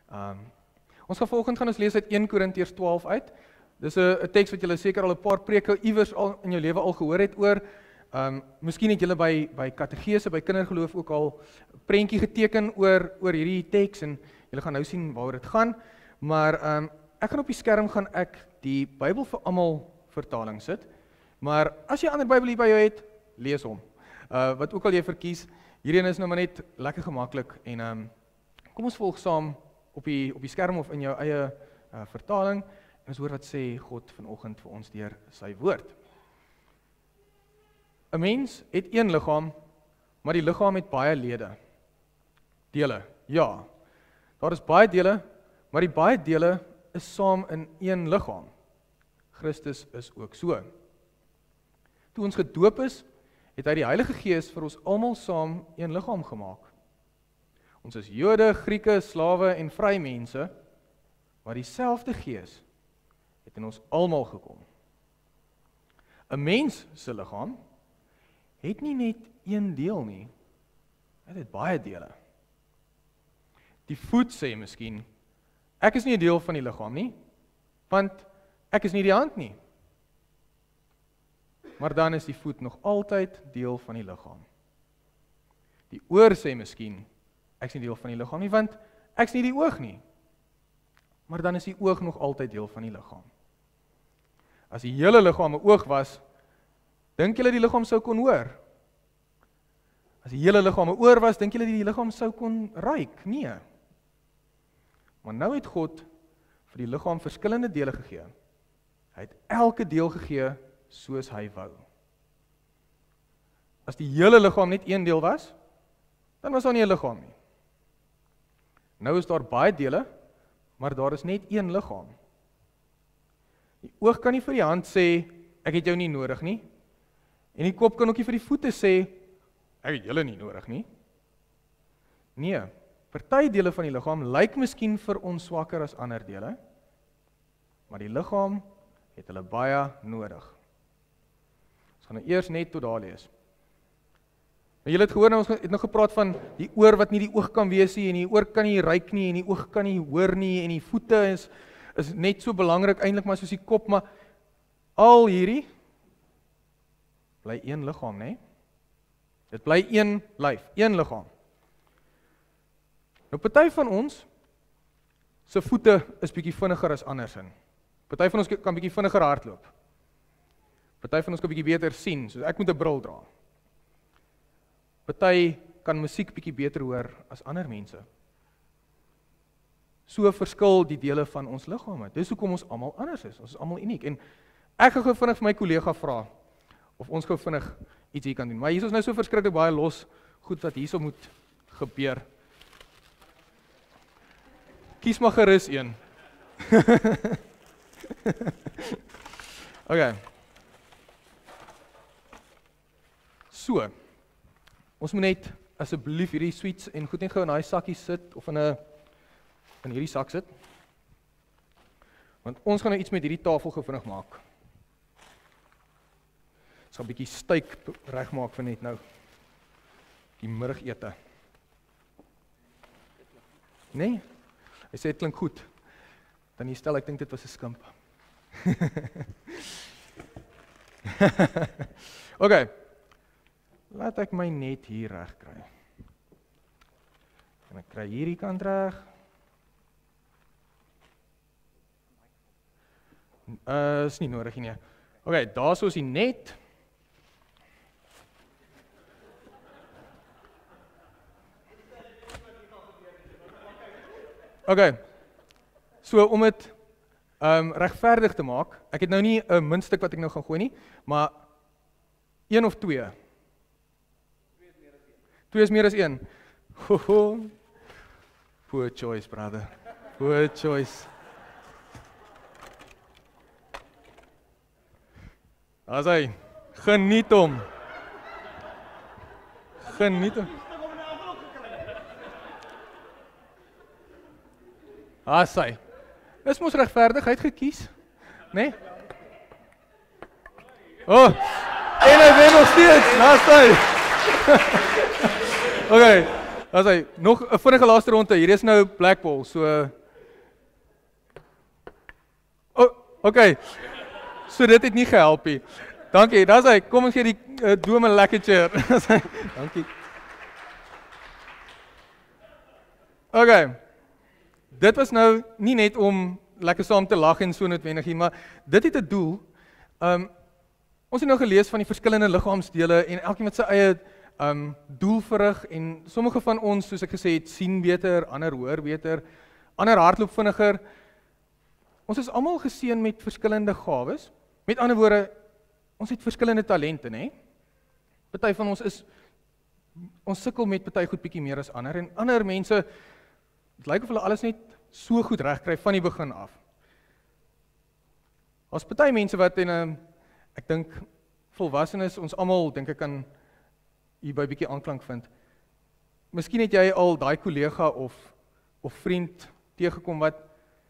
Ons gaan volgende gaan ons lees uit 1 Korintiërs 12 uit. Dis 'n teks wat julle seker al 'n paar preke iewers al in jou lewe al gehoor het oor. Miskien het julle by kategese, by kindergeloof ook al 'n prentjie geteken oor hierdie teks en julle gaan nou sien waaroor dit gaan. Maar ek gaan op die skerm gaan ek die Bybel vir almal vertaling sit. Maar as jy 'n ander Bybel hier by jou het, lees hom. Wat ook al jy verkies, hierheen is nou maar net lekker gemaklik en kom ons volg saam op die skerm of in jou eie vertaling en ons hoor wat sê God vanoggend vir ons deur sy woord. 'n Mens het een liggaam, maar die liggaam het baie lede. Dele, ja. Daar is baie dele, maar die baie dele is saam in een liggaam. Christus is ook so. Toe ons gedoop is, het hy die Heilige Gees vir ons almal saam een liggaam gemaak. Ons is Jode, Grieke, slawe en vrymense, maar dieselfde Gees het in ons almal gekom. 'n Mens se liggaam het nie net een deel nie, dit het baie dele. Die voet sê miskien, ek is nie 'n deel van die liggaam nie, want ek is nie die hand nie. Maar dan is die voet nog altyd deel van die liggaam. Die oor sê miskien, ek is nie deel van die liggaam nie, want ek is nie die oog nie. Maar dan is die oog nog altyd deel van die liggaam. As die hele liggaam 'n oog was, dink julle die liggaam sou kon hoor? As die hele liggaam 'n oor was, dink julle die liggaam sou kon ruik? Nee. Maar nou het God vir die liggaam verskillende dele gegee. Hy het elke deel gegee soos hy wou. As die hele liggaam net een deel was, dan was daar nie 'n liggaam nie. Nou is daar baie dele, maar daar is net een liggaam. Die oog kan nie vir die hand sê, ek het jou nie nodig nie. En die kop kan ook nie vir die voete sê, ek het julle nie nodig nie. Nee, party dele van die liggaam lyk miskien vir ons swakker as ander dele, maar die liggaam het hulle baie nodig. Ons gaan nou eers net tot daar lees. Maar julle het gehoor, ons het nou gepraat van die oor wat nie die oog kan wees nie, en die oor kan nie ruik nie, en die oog kan nie hoor nie, en die voete is net so belangrik eintlik maar soos die kop, maar al hierdie bly een liggaam, né? Dit bly een lyf, een liggaam. Nou party van ons se voete is bietjie vinniger as andersin. Party van ons kan bietjie vinniger hardloop. Party van ons kan bietjie beter sien, soos ek moet 'n bril dra. Party kan musiek bietjie beter hoor as ander mense. So verskil die dele van ons liggame. Dis hoekom ons almal anders is. Ons is almal uniek. En ek gaan gou vinnig vir my kollega vra of ons gou vinnig iets hier kan doen. Maar hier is nou so verskriklik baie los goed wat hierso moet gebeur. Kies maar gerus een. Okay. So. Ons moet net asseblief hierdie sweets en goed net gou in daai sakkie sit of in hierdie sak sit. Want ons gaan nou iets met hierdie tafel gou vinnig maak. Ons gaan 'n bietjie steak regmaak vir net nou. Die middagete. Nee? Hy sê dit klink goed. Dan jy stel ek dink dit was 'n skimp. Okay. Laat ek my net hier reg kry. En ek kry hierdie kant reg. Is nie nodig nie. Okay, daarso is die net. Okay. So om dit regverdig te maak, ek het nou nie 'n muntstuk wat ek nou gaan gooi nie, maar 1 of 2. 2 is meer as 1. Poor choice, brother. Poor choice. As hy, geniet hom. Geniet hom. As hy. Is mos regverdig, hy het gekies, né? Oh, en hy wen nog steeds, daar's hy. Okay, as hy, nog 'n vinnige laaste ronde, hier is nou Blackball, so Okay, so dit het nie gehelp nie. Dankie, daar is hy. Kom ons gee die dome lekker cheer. Dankie. Okay, dit was nou nie net om lekker saam te lag en so noodwendig nie, maar dit het 'n doel. Ons het nou gelees van die verskillende liggaamsdele en elkeen met sy eie doel verrig en sommige van ons, soos ek gesê het, sien beter, ander hoor beter, ander hardloop vinniger. Ons is almal geseën met verskillende gawes. Met ander woorde, ons het verskillende talente, né? Party van ons sukkel met party goed bietjie meer as ander en ander mense, dit lyk of hulle alles net so goed regkry van die begin af. As party mense wat ek dink volwassenes, ons almal dink ek kan hierby bietjie aanklank vind. Miskien het jy al daai kollega of vriend teëgekom wat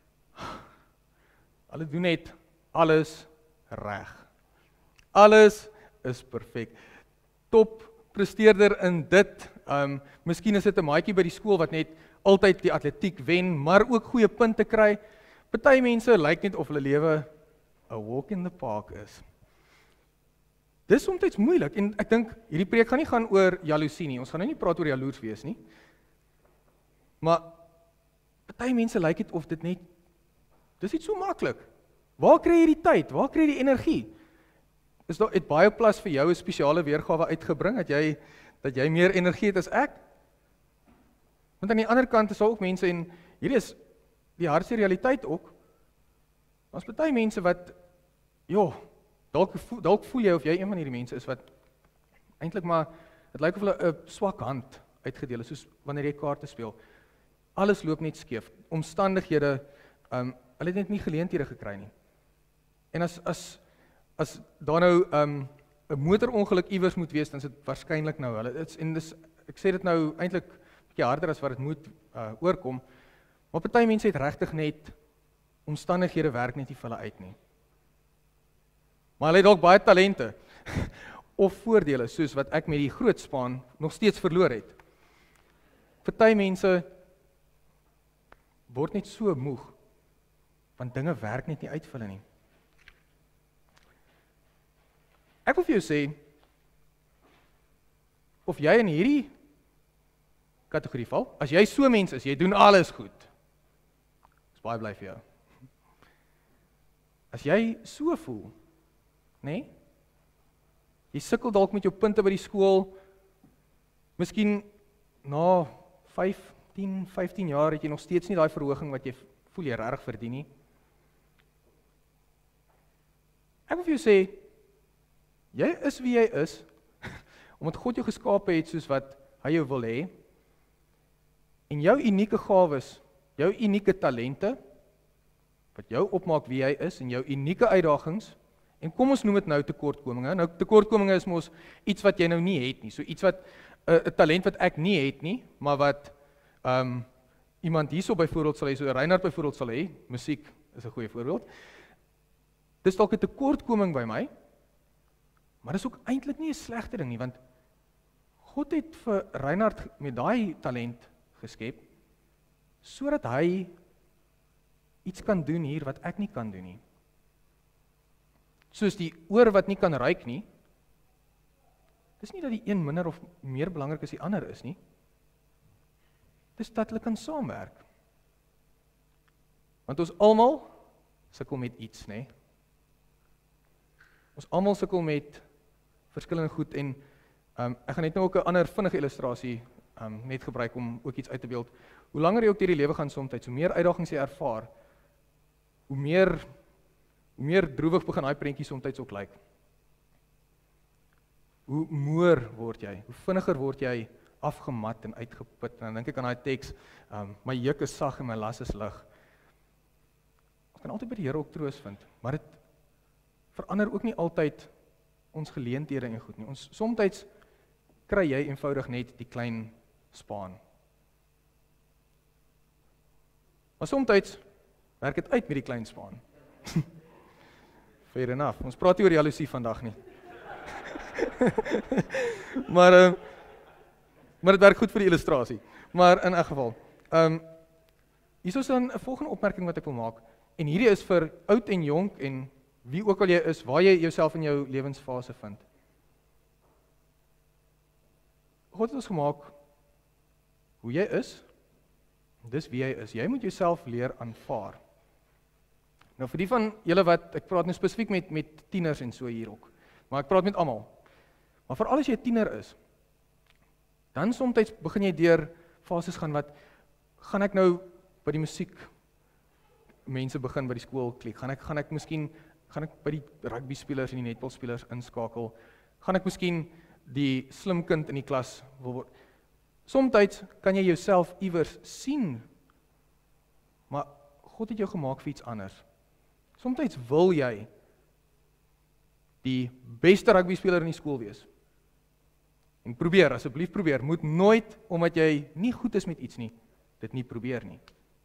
hulle doen net alles reg. Alles is perfek. Top presteerder in dit. Miskien is dit 'n maatjie by die skool wat net altyd die atletiek wen, maar ook goeie punte kry. Party mense lyk net of hulle lewe 'n walk in the park is. Dis soms moeilik en ek dink hierdie preek gaan nie gaan oor jaloesie nie. Ons gaan nou nie praat oor jaloers wees nie. Maar party mense lyk dit of dit net dis iets so maklik. Waar kry jy die tyd? Waar kry jy die energie? Is daar het baie plas vir jou 'n spesiale weergawe uitgebring dat jy meer energie het as ek? Want aan die ander kant is daar ook mense en hierdie is die hardste realiteit ook. Daar's party mense wat dalk voel jy of jy een van hierdie mense is wat eintlik maar dit lyk of hulle 'n swak hand uitgedeel is soos wanneer jy kaarte speel. Alles loop net skeef. Omstandighede, hulle het net nie geleenthede gekry nie. En as daar nou 'n motorongeluk iewers moet wees, dan is dit waarskynlik nou hulle. Ek sê dit nou eintlik bietjie harder as wat dit moet oorkom. Maar party mense het regtig net omstandighede werk net nie vir hulle uit nie. Maar hulle het dalk baie talente of voordele soos wat ek met die groot span nog steeds verloor het. Party mense word net so moeg want dinge werk net nie uit vir hulle nie. Ek wil vir jou sê of jy in hierdie kategorie val, as jy so mens is, jy doen alles goed. Is baie bly vir jou. As jy so voel, né? Jy sukkel dalk met jou punte by die skool. Miskien na 15 jaar het jy nog steeds nie daai verhoging wat jy voel jy regtig verdien nie. Ek wil vir jou sê, jy is wie jy is, omdat God jou geskape het soos wat hy jou wil hê. En jou unieke gawes, jou unieke talente, wat jou opmaak wie jy is, en jou unieke uitdagings, en kom ons noem dit nou tekortkominge. Nou tekortkominge is mos iets wat jy nou nie het nie, so iets wat 'n talent wat ek nie het nie, maar wat iemand hierso byvoorbeeld sal hê, so Reinhard byvoorbeeld sal hê, musiek is 'n goeie voorbeeld. Dis dalk 'n tekortkoming by my, maar dis ook eintlik nie 'n slegte ding nie, want God het vir Reinhard met daai talent geskep, sodat hy iets kan doen hier wat ek nie kan doen nie. Soos die oor wat nie kan ruik nie, dis nie dat die een minder of meer belangrik as die ander is nie, dis dat hulle kan saamwerk. Want ons almal sukkel met iets, né? Ons almal sukkel met verskillende goed en ek gaan net nou ook 'n ander vinnige illustrasie net gebruik om ook iets uit te beeld. Hoe langer jy ook deur die lewe gaan soms, hoe meer uitdagings jy ervaar, hoe meer droewig begin daai prentjie soms ook lyk. Hoe moer word jy, hoe vinniger word jy afgemat en uitgeput. En dan dink ek aan daai teks, my juk is sag en my las is lig. Ons kan altyd by die Here ook troos vind, maar dit verander ook nie altyd ons geleenthede en goed nie. Ons soms kry jy eenvoudig net die klein spaan. Maar soms werk dit uit met die klein spaan. Fair enough. Ons praat nie oor jaloesie vandag nie. maar dit werk goed vir die illustrasie. Maar in elk geval, hier is dan 'n volgende opmerking wat ek wil maak. En hierdie is vir oud en jonk en wie ook al jy is, waar jy jouself in jou lewensfase vind. God het ons gemaak hoe jy is, dis wie jy is. Jy moet jouself leer aanvaar. Nou vir die van julle wat, ek praat nou spesifiek met tieners en so hier ook, maar ek praat met almal. Maar veral as jy 'n tiener is, dan soms begin jy deur fases gaan ek nou by die musiek mense begin by die skool klik, gaan ek by die rugby spelers en die netbal spelers inskakel, gaan ek miskien die slim kind in die klas wil word. Soms kan jy jouself iewers sien, maar God het jou gemaak vir iets anders. Soms wil jy die beste rugby speler in die skool wees. En probeer, asseblief probeer, moet nooit, omdat jy nie goed is met iets nie, dit nie probeer nie.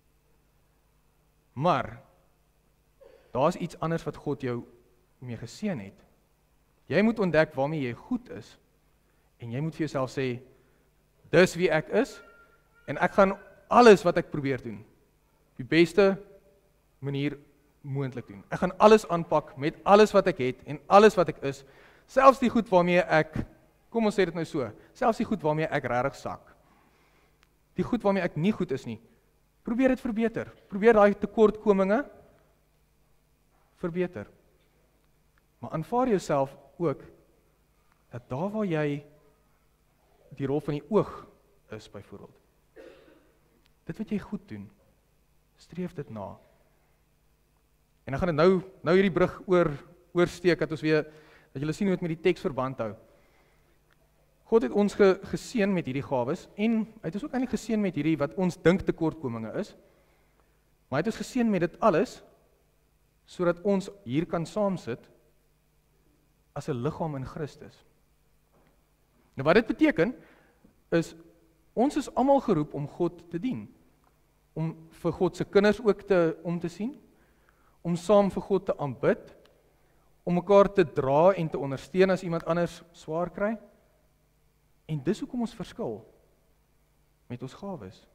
Maar, daar is iets anders wat God jou mee geseën het. Jy moet ontdek waarmee jy goed is, en jy moet vir jouself sê, dis wie ek is, en ek gaan alles wat ek probeer doen, op die beste manier moontlik doen. Ek gaan alles aanpak met alles wat ek het, en alles wat ek is, selfs die goed waarmee ek, kom ons sê dit nou so, selfs die goed waarmee ek regtig sak, die goed waarmee ek nie goed is nie, probeer dit verbeter, probeer daai tekortkominge verbeter. Maar aanvaar jouself ook, dat daar waar jy die rol van die oog is, byvoorbeeld, dit wat jy goed doen, streef dit na. En dan gaan dit nou hierdie brug oorsteek, dat julle sien hoe het met die teks verband hou. God het ons geseën met hierdie gawes, en hy het ons ook eintlik geseën met hierdie wat ons dink tekortkominge is, maar hy het ons geseën met dit alles, sodat ons hier kan saamsit, as 'n liggaam in Christus. Nou wat dit beteken, is, ons is almal geroep om God te dien, om vir God se kinders ook om te sien, om saam vir God te aanbid, om mekaar te dra en te ondersteun as iemand anders swaar kry, en dis hoekom ons verskil met ons gawes.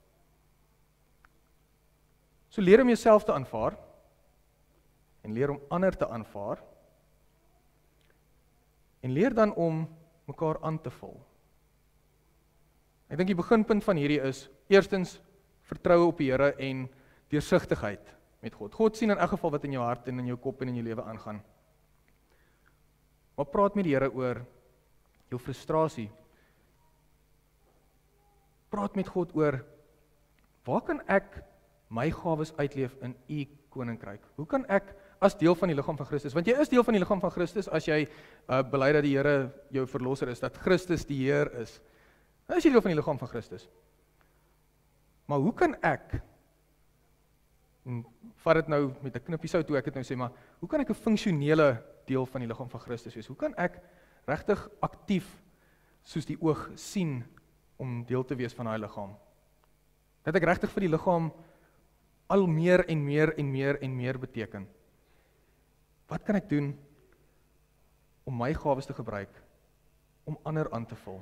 So leer om jouself te aanvaar, en leer om ander te aanvaar, en leer dan om mekaar aan te vul. Ek dink die beginpunt van hierdie is, eerstens, vertroue op die Here en deursigtigheid met God. God sien in elk geval wat in jou hart en in jou kop en in jou lewe aangaan. Maar praat met die Here oor jou frustrasie. Praat met God oor, waar kan ek my gawes uitleef in u koninkryk? Hoe kan ek as deel van die liggaam van Christus, want jy is deel van die liggaam van Christus as jy bely dat die Here jou verlosser is, dat Christus die Heer is. Dan is jy deel van die liggaam van Christus. Maar hoe kan ek, en vat dit nou met 'n knippie sout toe ek dit nou sê, maar hoe kan ek 'n funksionele deel van die liggaam van Christus wees? Hoe kan ek regtig aktief soos die oog sien om deel te wees van daai liggaam? Dat ek regtig vir die liggaam al meer en meer en meer en meer beteken. Wat kan ek doen om my gawes te gebruik om ander aan te vul?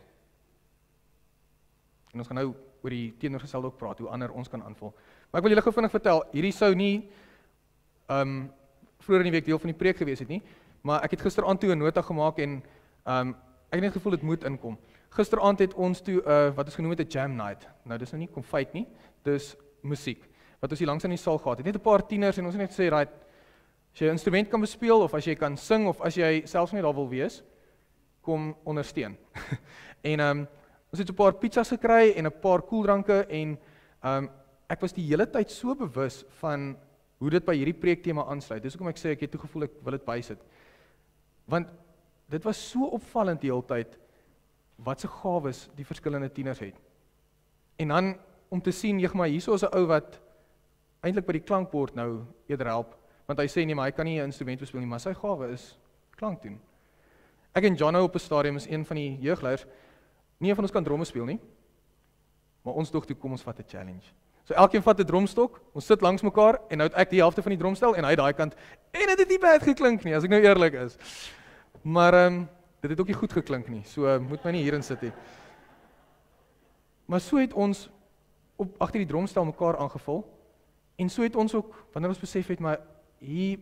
En ons gaan nou oor die teenoorgestelde ook praat, hoe ander ons kan aanvul. Maar ek wil julle gou vinnig vertel, hierdie sou nie vroeër in die week deel van die preek gewees het nie, maar ek het gisteraand toe 'n nota gemaak en ek het net gevoel dit moet inkom. Gisteraand het ons toe wat ons genoem het 'n jam night. Nou dis nou nie konfyt nie, dis musiek. Wat ons hier langs in die saal gehad het. Net 'n paar tieners en ons het net gesê, right, as jy 'n instrument kan bespeel of as jy kan sing of as jy selfs nie daar wil wees, kom ondersteun. En ons het 'n paar pizzas gekry en 'n paar koeldranke en ek was die hele tyd so bewus van hoe dit by hierdie preektema aansluit. Dis hoekom ek sê ek het toe gevoel ek wil dit bysit. Want dit was so opvallend die hele tyd wat se gawes die verskillende tieners het. En dan om te sien, maar hierso is 'n ou wat eintlik by die klankbord nou eerder help, want hy sê nee, maar hy kan nie 'n instrument bespeel nie, maar sy gawe is klank doen. Ek en Jono op 'n stadium is een van die jeugleiers. Nie een van ons kan dromme speel nie, maar ons dog toe kom ons vat 'n challenge. So elkeen vat 'n dromstok, ons sit langs mekaar en nou het ek die helfte van die dromstel en hy daai kant en dit het nie bad geklink nie, as ek nou eerlik is. Maar dit het ook nie goed geklink nie, so moet my nie hierin sit nie. Maar so het ons agter die dromstel mekaar aangevul En so het ons ook, wanneer ons besef het, maar hier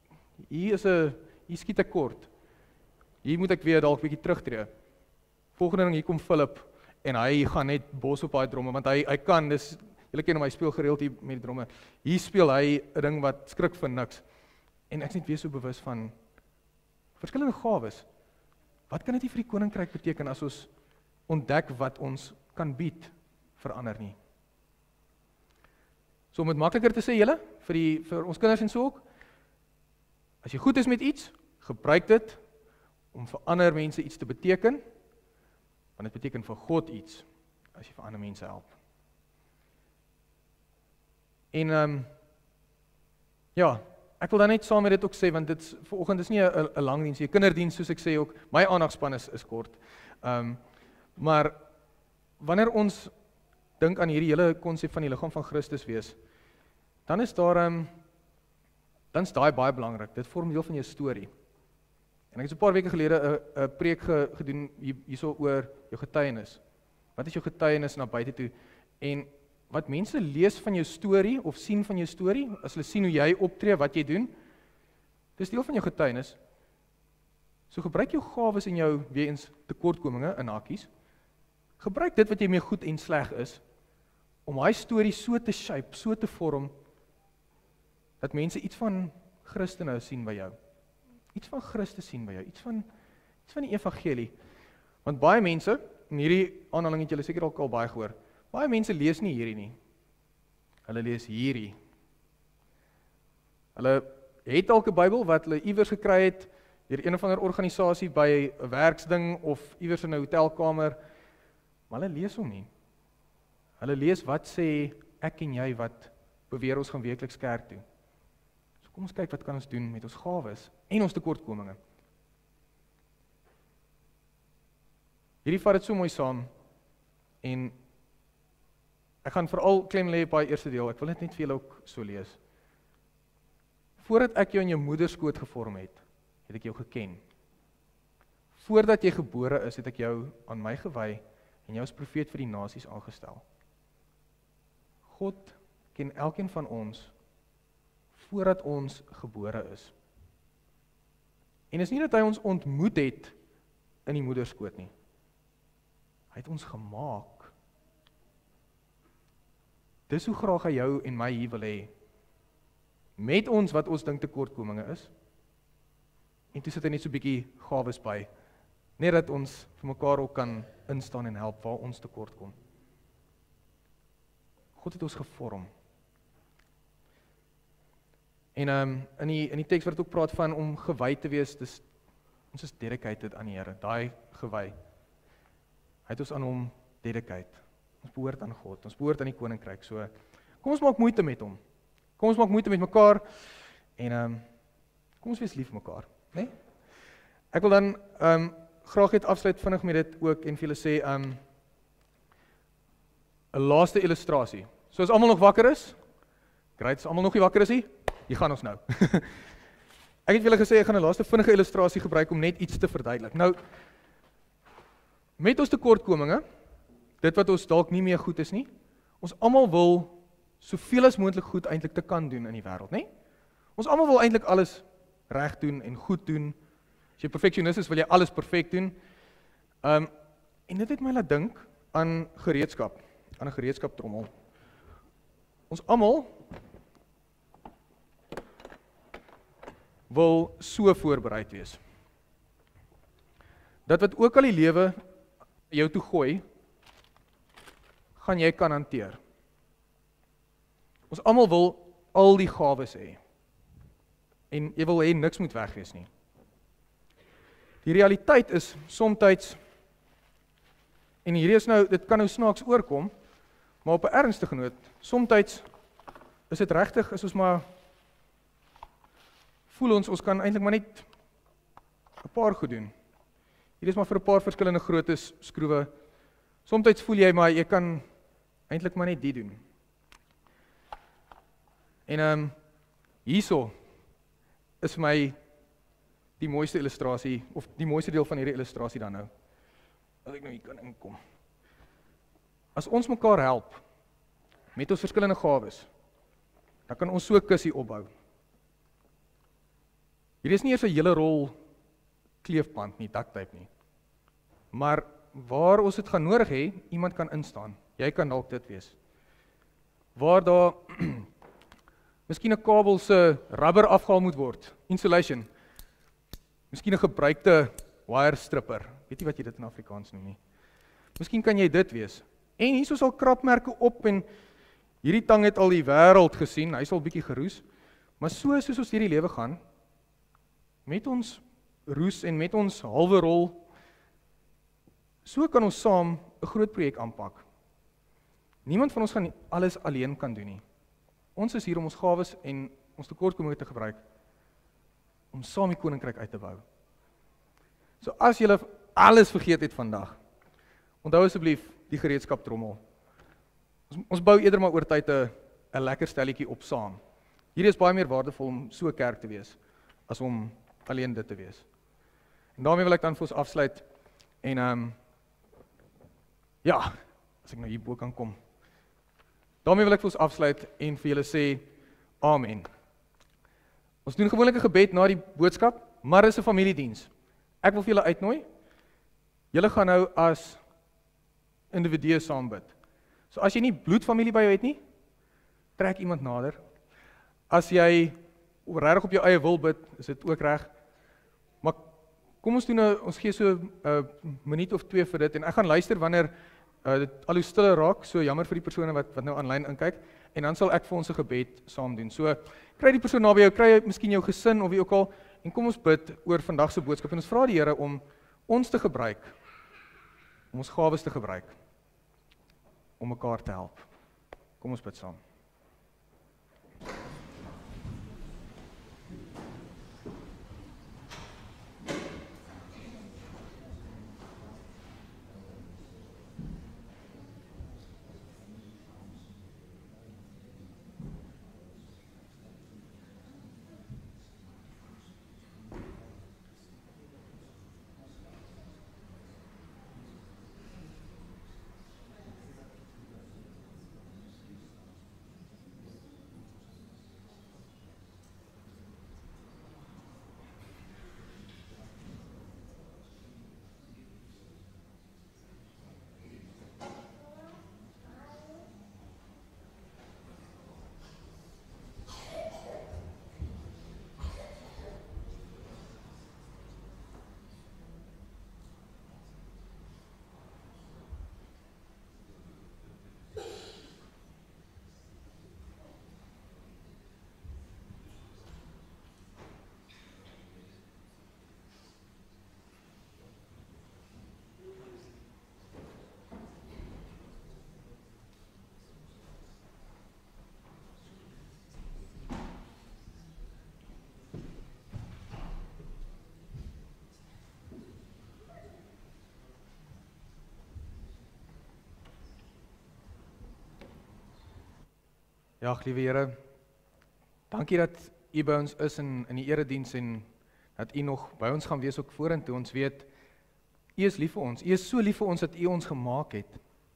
skiet ek kort. Hier moet ek weer dalk bietjie terugtree. Volgende ding, hier kom Philip, en hy gaan net bos op daai dromme, want hy kan, julle ken hom, hy speel gereeld hier met die dromme. Hier speel hy 'n ding wat skrik vir niks. En ek is net weer so bewus van verskillende gawes. Wat kan dit vir die koninkryk beteken as ons ontdek wat ons kan bied vir ander nie? So om het makliker te sê, julle, vir ons kinders en so ook, as jy goed is met iets, gebruik dit om vir ander mense iets te beteken, want dit beteken vir God iets, as jy vir ander mense help. En, ja, ek wil dan net saam met dit ook sê, want dit vanoggend is nie 'n lang diens, 'n kinderdiens, soos ek sê ook, my aandagsspan is kort. Maar, wanneer ons dink aan hierdie hele konsep van die liggaam van Christus wees, dan is daar, dan is daai baie belangrik, dit vorm deel van jou storie. En ek het so 'n paar weke gelede 'n preek gedoen hierso oor jou getuienis. Wat is jou getuienis na buite toe? En wat mense lees van jou storie, of sien van jou storie, as hulle sien hoe jy optree, wat jy doen, dis deel van jou getuienis. So gebruik jou gawes en jou weens tekortkominge in hakies. Gebruik dit wat jy mee goed en sleg is, om hy storie so te shape, so te vorm, dat mense iets van Christene sien by jou. Iets van Christus sien by jou, iets van die evangelie. Want baie mense, en hierdie aanhaling het julle seker al baie gehoor, baie mense lees nie hierdie nie. Hulle lees hierdie. Hulle het dalk 'n Bybel wat hulle iewers gekry het, deur een of ander organisasie by 'n werksding, of iewers in 'n hotelkamer, maar hulle lees hom nie. Hulle lees wat sê ek en jy wat beweer ons gaan weekliks kerk toe. So kom ons kyk wat kan ons doen met ons gawes en ons tekortkominge. Hierdie vat dit so mooi saam, en ek gaan veral klem lê op daai eerste deel, ek wil dit net vir julle ook so lees. Voordat ek jou in jou moederskoot gevorm het ek jou geken. Voordat jy gebore is, het ek jou aan my gewy en jou as profeet vir die nasies aangestel. God ken elkeen van ons voordat ons gebore is. En is nie dat hy ons ontmoet het in die moederskoot nie. Hy het ons gemaak. Dis hoe graag hy jou en my hier wil hê. Met ons wat ons dink tekortkominge is. En toe sit hy net so 'n bietjie gawes by. Net dat ons vir mekaar ook kan instaan en help waar ons tekort kom. God het ons gevorm. En in die teks wat dit ook praat van om gewy te wees, ons is dedicated aan die Here, daai gewy. Hy het ons aan hom dedicate. Ons behoort aan God, ons behoort aan die koninkryk. So, kom ons maak moeite met hom. Kom ons maak moeite met mekaar en kom ons wees lief vir mekaar, né? Ek wil dan graag net afsluit vinnig met dit ook en vir julle sê 'n laaste illustrasie. So as almal nog wakker is, great, as almal nog nie wakker is nie, hier gaan ons nou. Ek het vir julle gesê ek gaan 'n laaste vinnige illustrasie gebruik om net iets te verduidelik. Nou, met ons tekortkominge, dit wat ons dalk nie meer goed is nie, ons almal wil soveel as moontlik goed eintlik te kan doen in die wêreld, né? Ons almal wil eintlik alles reg doen en goed doen. As jy perfeksionis is, wil jy alles perfek doen. En dit het my laat dink aan gereedskap, aan 'n gereedskaptrommel. Ons almal wil so voorbereid wees. Dat wat ook al die lewe jou toe gooi, gaan jy kan hanteer. Ons almal wil al die gawes hê. En jy wil hê niks moet weg wees nie. Die realiteit is somtyds, en hierdie is nou, dit kan nou snaaks oorkom, maar op 'n ernstige noot, somtyds is dit regtig, is ons maar, voel ons kan eintlik maar net 'n paar goed doen. Hier is maar vir 'n paar verskillende grootes skroewe. Somtyds voel jy maar, jy kan eintlik maar net die doen. En hierso is vir my die mooiste illustrasie, of die mooiste deel van hierdie illustrasie dan nou. As ek nou hier kan inkom. As ons mekaar help, met ons verskillende gawes, dan kan ons so 'n kussie opbou. Hier is nie eers 'n hele rol kleefband nie, duct-tape nie. Maar waar ons dit gaan nodig hê, iemand kan instaan. Jy kan dalk dit wees. Waar daar miskien 'n kabel se rubber afgehaal moet word, insulation. Miskien 'n gebruikte wire stripper. Weet nie wat jy dit in Afrikaans noem nie. Miskien kan jy dit wees. En hier is al krapmerke op en hierdie tang het al die wêreld gesien, hy's al bietjie geroes. Maar soos ons hierdie lewe gaan, met ons roes en met ons halwe rol, so kan ons saam 'n groot projek aanpak. Niemand van ons gaan alles alleen kan doen nie. Ons is hier om ons gawes en ons tekortkominge te gebruik, om saam die koninkryk uit te bou. So as julle alles vergeet het vandag, onthou asseblief die gereedskaptrommel. Ons bou eerder maar oor tyd 'n lekker stelletjie op saam. Hierdie is baie meer waardevol om so 'n kerk te wees, as om alleen dit te wees. En daarmee wil ek dan vir ons afsluit, en ja, as ek nou hierbo kan kom. Daarmee wil ek vir ons afsluit en vir julle sê, Amen. Ons doen gewoonlik 'n gebed na die boodskap, maar is 'n familiediens. Ek wil vir julle uitnooi. Julle gaan nou as individue saam bid. So as jy nie bloedfamilie by jou het nie, trek iemand nader. As jy regtig op jou eie wil bid, is dit ook reg. Maar kom ons doen ons gee so 'n minuut of 2 vir dit, en ek gaan luister wanneer dit al hoe stiller raak, so jammer vir die persone wat nou aanlyn inkyk, en dan sal ek vir ons 'n gebed saam doen. So, kry die persoon naby jou, kry miskien jou gesin of wie ook al, en kom ons bid oor vandag se boodskap, en ons vra die Here om ons te gebruik, om ons gawes te gebruik, om mekaar te help. Kom ons bid saam. Ja, liewe Here, dankie dat U by ons is in die erediens, en dat U nog by ons gaan wees ook vorentoe. Ons weet, U is lief vir ons. U is so lief vir ons dat U ons gemaak het.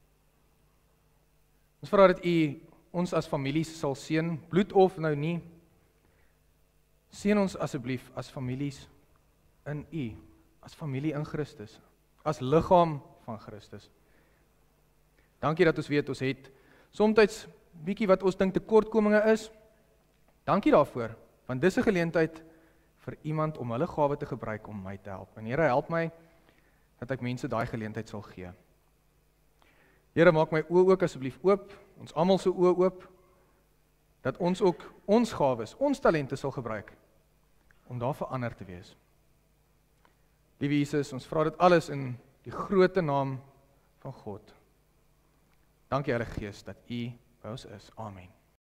Ons vra dat U ons as families sal seën, bloed of nou nie. Seën ons asseblief as families in U, as familie in Christus, as liggaam van Christus. Dankie dat ons weet, ons het soms bietjie wat ons dink tekortkominge is. Dankie daarvoor, want dis 'n geleentheid vir iemand om hulle gawe te gebruik om my te help. En Here, help my dat ek mense daai geleentheid sal gee. Here, maak my oë ook asseblief oop, ons almal se oë oop, dat ons ook ons gawes, ons talente sal gebruik om daar verander te wees. Liewe Jesus, ons vra dit alles in die groote naam van God. Dankie Heilige Gees dat U by ons is. Amen.